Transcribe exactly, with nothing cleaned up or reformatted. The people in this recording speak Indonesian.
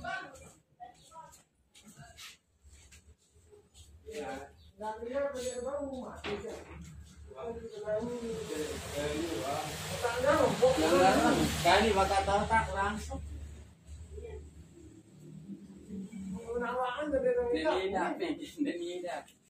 Kali bakal tak langsung. Ini dah, ini dah.